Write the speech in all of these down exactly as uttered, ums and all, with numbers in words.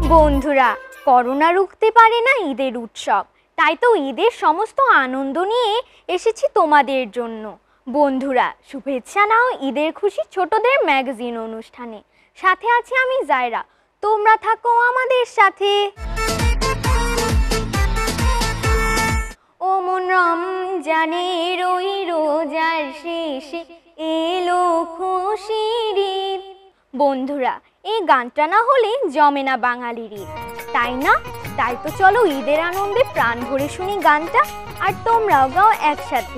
বন্ধুরা, করোনা রুখতে পারে না ঈদের উৎসব, তাই তো ঈদের সমস্ত আনন্দ নিয়ে এসেছি তোমাদের জন্য। বন্ধুরা, শুভেচ্ছা নাও ঈদের খুশি ছোটদের ম্যাগাজিন অনুষ্ঠানে। সাথে আছি আমি জায়রা, তোমরা থাকো আমাদের সাথে। ও মন রমজানের ওই রোজার শেষে এলো খুশির ঈদ। বন্ধুরা, এই গানটা না হলে জমে না বাঙালির ঈদ, তাই না? তাই তো চলো ঈদের আনন্দে প্রাণ ভরে শুনি গানটা, আর তোমরাও গাও একসাথে।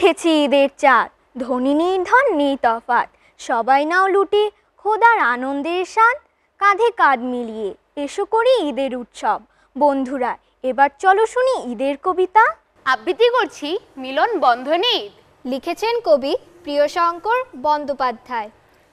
উঠেছে ঈদের চাঁদ, ধনী নির্ধন নেই তফাৎ, সবাই নাও লুটে খোদার আনন্দের স্বাদ, কাঁধে কাঁধ মিলিয়ে এসো করি ঈদের উৎসব। বন্ধুরা, এবার চলো শুনি ঈদের কবিতা। আবৃত্তি করছি মিলন বন্ধনে ঈদ। লিখেছেন কবি প্রিয়শঙ্কর বন্দ্যোপাধ্যায়।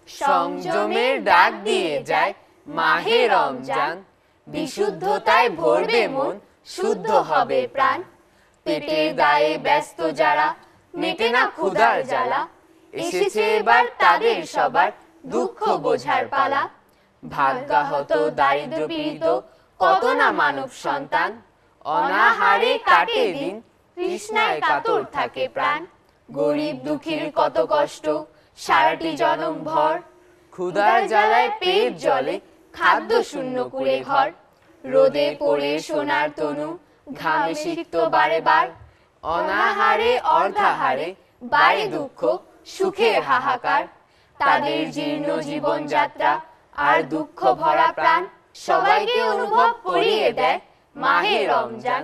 সংযমের ডাক দিয়ে যায় মাহে রমজান, বিশুদ্ধতায় ভরবে মন, শুদ্ধ হবে প্রাণ। পেটের দায়ে ব্যস্ত যারা, মেটে না ক্ষুধার জ্বালা, এসেছে এবার তাদের সবার দুঃখ বোঝার পালা। ভাগ্যাহত দারিদ্র পীড়িত কত না মানব সন্তান, অনাহারে কাটে দিন, তৃষ্ণায় কাতর থাকে প্রাণ। গরিব দুঃখীর কত কষ্ট সারাটি জনম ভর, ক্ষুধার জ্বালায় পেট জ্বলে, খাদ্য শূন্য কুড়ে ঘর। রোদে পড়ে সোনার তনু, ঘামে সিক্ত বারে বার, অনাহারে অর্ধাহারে বাড়ে দুঃখ, সুখের হাহাকার। তাদের জীর্ণ জীবন যাত্রা আর দুঃখ ভরা প্রাণ, সবাইকে অনুভব করিয়ে দেয় মাহে রমজান।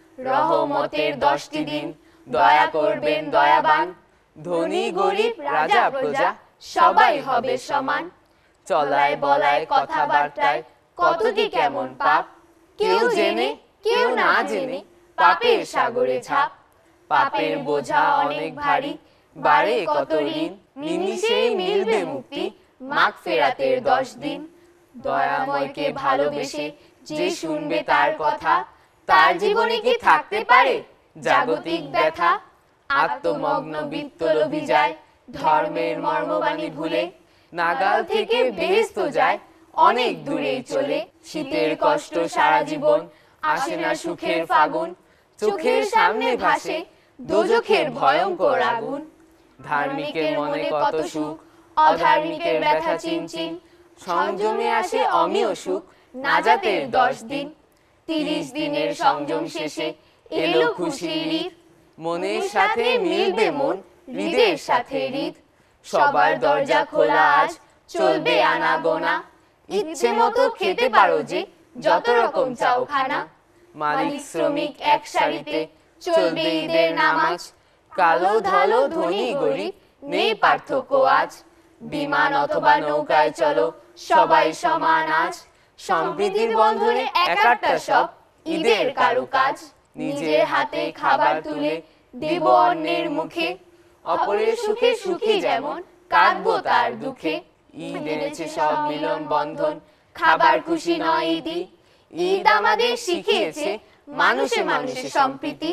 রহমতের দশটি দিন, দয়া করবেন দয়াবান, ধনী গরিব রাজা প্রজা সবাই হবে সমান। চলায় বলায় কথাবার্তায় কত কি কেমন পাপ, কেউ জেনে কেউ না জেনে পাপের সাগরে ঝাঁপ। পাপের বোঝা অনেক ভারী, বাড়ে কত ঋণ, নিমিষেই মিলবে মুক্তি, মাগফিরাতের দশ দিন। দয়াময়কে ভালোবেসে যে শুনবে তার কথা, তার জীবনে কি থাকতে পারে জাগতিক ব্যথা। আত্মমগ্ন বিত্তলোভী যায় ধর্মের মর্মবাণী ভুলে, নাগাল থেকে বেহেশত যায় অনেক দূরেই চলে। শীতের কষ্ট সারা জীবন, আসে না সুখের ফাগুন, চোখের সামনে ভাসে দোজখের ভয়ঙ্কর আগুন। ধার্মিকের মনে কত সুখ, অধার্মিকের ব্যথা চিনচিন, সংযমে আসে অমীয় সুখ, নাজাতের দশ দিন। তিরিশ দিনের সংযম শেষে এলো খুশির ঈদ, মনের সাথে মিলবে মন, হৃদের সাথে হৃদ। সবার দরজা খোলা আজ, চলবে আনাগোনা, ইচ্ছে মতো খেতে পারো যে যত রকম চাও খানা। মালিক শ্রমিক এক সারিতে চলবে ঈদের নামাজ, কালো ধলো ধনী গরিব নেই পার্থক্য আজ। বিমান অথবা নৌকায় চলো সবাই সমান আজ, সম্প্রীতির বন্ধনে একাট্টা সব ঈদের কারুকাজ। নিজের হাতে খাবার তুলে দেব অন্যের মুখে, অপরের সুখে সুখী যেমন কাঁদবো তার দুঃখে। ঈদ এনেছে সব মিলন বন্ধন, খাবার খুশি নয় ঈদই। ঈদ আমাদের শিখিয়েছে মানুষে মানুষে সম্প্রীতি।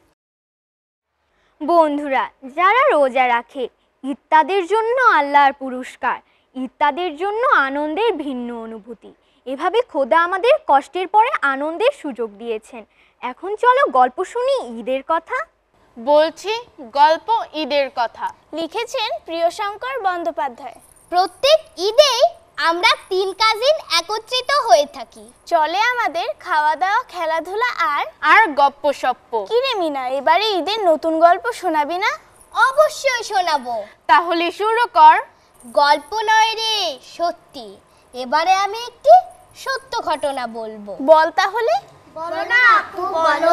বন্ধুরা, যারা রোজা রাখে ঈদ তাদের জন্য আল্লাহর পুরস্কার, ঈদ তাদের জন্য আনন্দের ভিন্ন অনুভূতি। এভাবে খোদা আমাদের কষ্টের পরে আনন্দের সুযোগ দিয়েছেন। এখন চলো গল্প শুনি ঈদের কথা। বলছি গল্প ঈদের কথা। লিখেছেন প্রিয়শঙ্কর বন্দ্যোপাধ্যায়। প্রত্যেক ঈদেই আমরা তিন কাজিন একত্রিত হয়ে থাকি। চলে আমাদের খাওয়া দাওয়া, খেলাধুলা আর আর গপ্প সপ্প। কিরে মিনা, এবারে ঈদের নতুন গল্প শোনাবি না? অবশ্যই শোনাবো। তাহলে শুরু কর। গল্প নয় রে, সত্যি। এবারে আমি একটি সত্য ঘটনা বলবো। বল তাহলে। বলো না আপু, বলো।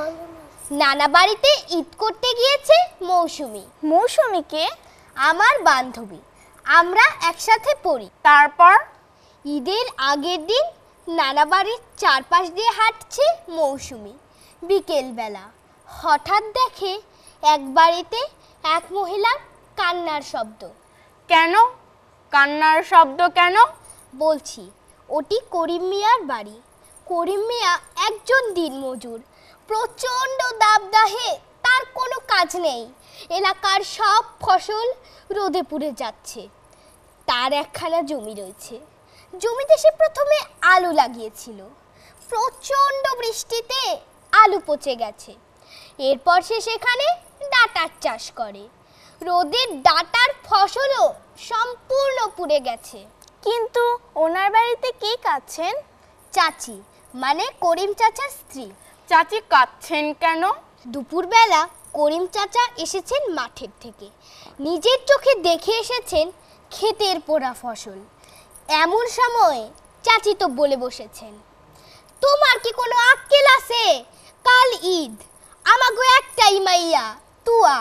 নানা বাড়িতে ঈদ করতে গিয়েছে মৌসুমী। মৌসুমীকে আমার বান্ধবী, আমরা একসাথে পড়ি। তারপর ঈদের আগের দিন নানা বাড়ির চারপাশ দিয়ে হাঁটছে মৌসুমী। বিকেলবেলা হঠাৎ দেখে এক বাড়িতে এক মহিলার কান্নার শব্দ। কেন কান্নার শব্দ কেন? বলছি, ওটি করিম মিয়ার বাড়ি। করিম মিয়া একজন দিনমজুর, প্রচণ্ড দাবদাহে, তার কোনো কাজ নেই। এলাকার সব ফসল রোদে পুড়ে যাচ্ছে। তার একখানা জমি রয়েছে। জমিতে সে প্রথমে আলু লাগিয়েছিল। প্রচণ্ড বৃষ্টিতে আলু পচে গেছে। এরপর সে সেখানে ডাঁটার চাষ করে। রোদের ডাঁটার ফসলও সম্পূর্ণ পুড়ে গেছে। কিন্তু ওনার বাড়িতে কে কাঁদছেন? চাচি, মানে করিম চাচার স্ত্রী। চাচি কাঁদছেন কেন? দুপুরবেলা করিম চাচা এসেছেন মাঠের থেকে। নিজের চোখে দেখে এসেছেন ক্ষেতের পোড়া ফসল। এমন সময় চাচি তো বলে বসেছেন, তোমার কি কোনো আক্কেল আছে? কাল ঈদ, আমাগো একটাই মাইয়া তুয়া,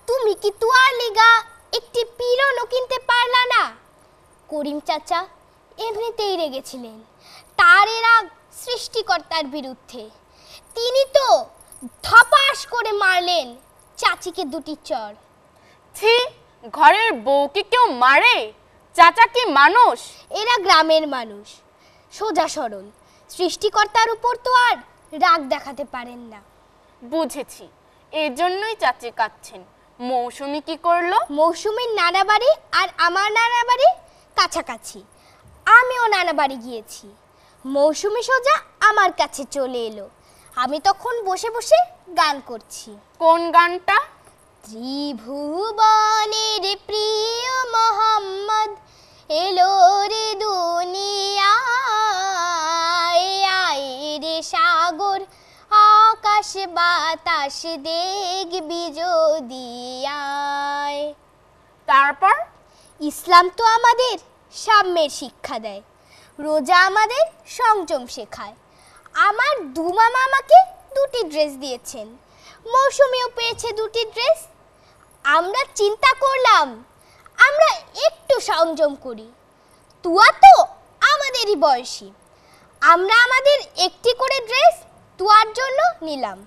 তুমি কি তুয়ার লিগা একটি পিরনও কিনতে পারলা না? করিম চাচা এমনিতেই রেগেছিলেন। তার এ রাগ সৃষ্টিকর্তার বিরুদ্ধে। তিনি তো ধপাস করে মারলেন চাচিকে দুটি চর। ছি, ঘরের বউকে কেউ মারে? চাচা কি মানুষ? এরা গ্রামের মানুষ, সোজা সরল, সৃষ্টিকর্তার উপর তো আর রাগ দেখাতে পারেন না। বুঝেছি, এর জন্যই চাচি কাঁদছেন। মৌসুমী কি করলো? মৌসুমীর নানা বাড়ি আর আমার নানা বাড়ি কাছাকাছি। আমিও নানা বাড়ি গিয়েছি। মৌসুমী সোজা আমার কাছে চলে এলো। আমি তখন বসে বসে গান করছি। কোন গানটা? ত্রিভুবনের প্রিয় মোহাম্মদ এলো রে দুনিয়ায়, আয় রে সাগর আকাশ বাতাস দেখবি যদি আয়। তারপর? ইসলাম তো আমাদের সাম্যের শিক্ষা দেয়, রোজা আমাদের সংযম শেখায়। আমার দুমামা আমাকে দুটি ড্রেস দিয়েছেন, মৌসুমীও পেয়েছে দুটি ড্রেস। আমরা চিন্তা করলাম আমরা একটু সংযম করি। তুয়া তো আমাদেরই বয়সী, আমরা আমাদের একটি করে ড্রেস তুয়ার জন্য নিলাম।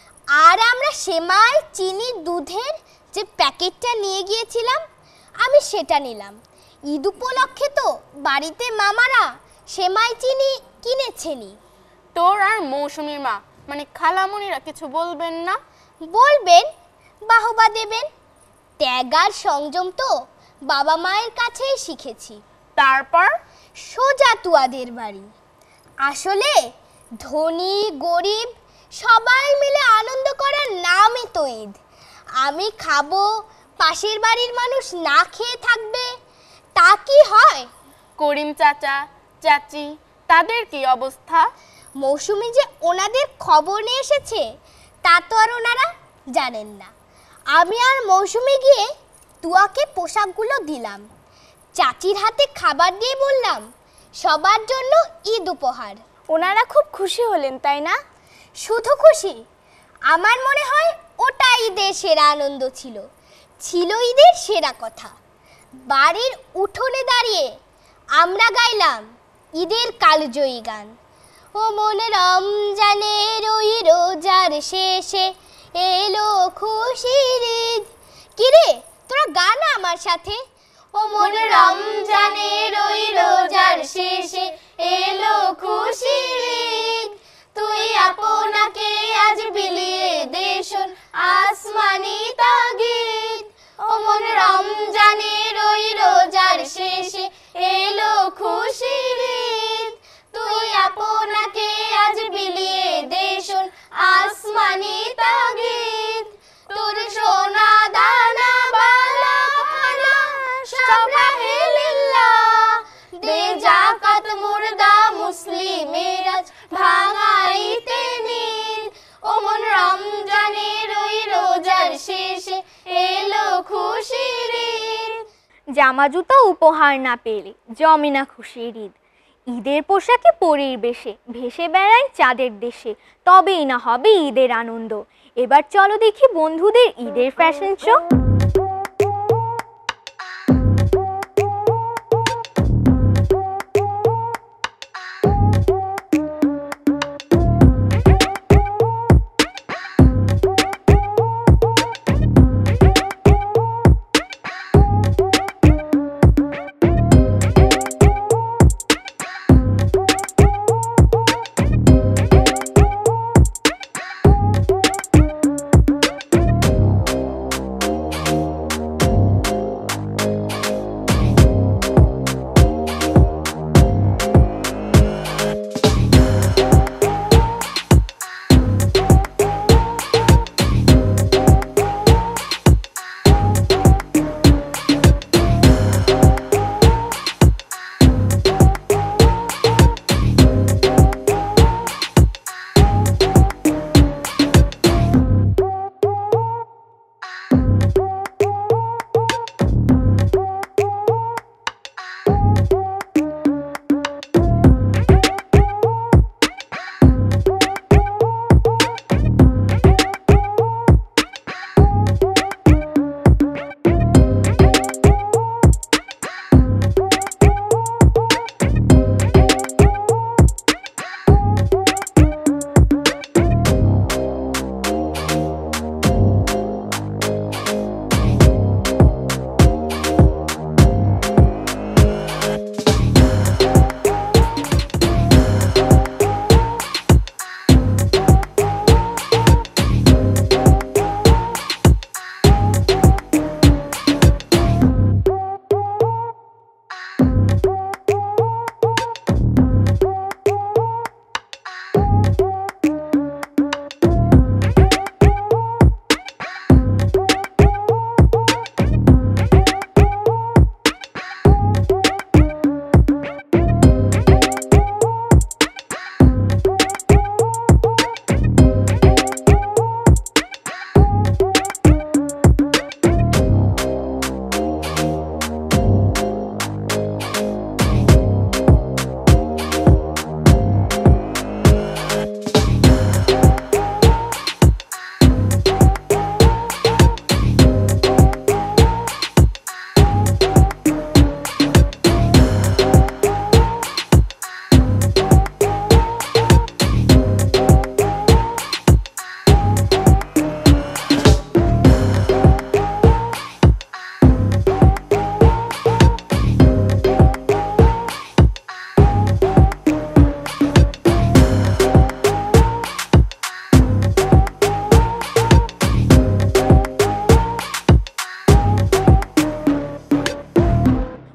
আর আমরা সেমাই চিনি দুধের যে প্যাকেটটা নিয়ে গিয়েছিলাম আমি সেটা নিলাম। ঈদ উপলক্ষে তো বাড়িতে মামারা সেমাই চিনি কিনেছেনই। তোর আর মৌসুমীর মা মানে খালামণিরা কিছু বলবেন না? বলবেন, বাহবা দেবেন। ত্যাগ আর সংযম তো বাবা মায়ের কাছেই শিখেছি। তারপর? সোজা তুয়াদের বাড়ি। আসলে ধনী গরিব সবাই মিলে আনন্দ করার নামই তো ঈদ। আমি খাবো, পাশের বাড়ির মানুষ না খেয়ে থাকবে, তা কি হয়? করিম চাচা চাচি তাদের কি অবস্থা? মৌসুমী যে ওনাদের খবর নিয়ে এসেছে তা তো আর ওনারা জানেন না। আমি আর মৌসুমী গিয়ে তুয়াকে পোশাকগুলো দিলাম, চাচির হাতে খাবার দিয়ে বললাম সবার জন্য ঈদ উপহার। ওনারা খুব খুশি হলেন, তাই না? শুধু খুশি, আমার মনে হয় ওটা ঈদের সেরা আনন্দ ছিল, ছিল ঈদের সেরা কথা। বাড়ির উঠোনে দাঁড়িয়ে আমরা গাইলাম ঈদের কালজয়ী গান। ও মনে রমজানের ওই রোজার শেষে এলো খুশির ঈদ। কিরে তোরা গান আমার সাথে। ও মনে রমজানের ওই রোজার শেষে এলো খুশির ঈদ, তুই আপনাকে আজ বিলিয়ে দেশন আসমানি তাগিদ। ও মনে রমজানের ওই রোজার শেষে এলো খুশির ঈদ, তুই আপনাকে আজ বিলিয়ে দেশন আসমানি তাগিদ। তোর সোনা দানা বালা খানা সব রাহে লিল্লাহ, দে যাকাত মুর্দা মুসলিমের আজ ভাঙাইতে নিদ। ও মন রমজানের ওই রোজার শেষে এলো খুশির ঈদ। জামা জুতো উপহার না পেলে জমে না খুশির ঈদ। ঈদের পোশাকে পরীর বেশে ভেসে বেড়াই চাঁদের দেশে, তবেই না হবে ঈদের আনন্দ। এবার চলো দেখি বন্ধুদের ঈদের ফ্যাশন শো।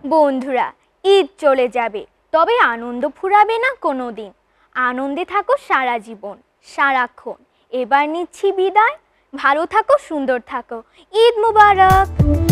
বন্ধুরা, ঈদ চলে যাবে, তবে আনন্দ ফুরাবে না কোনো দিন। আনন্দে থাকো সারা জীবন, সারাক্ষণ। এবার নিচ্ছি বিদায়। ভালো থাকো, সুন্দর থাকো। ঈদ মুবারক।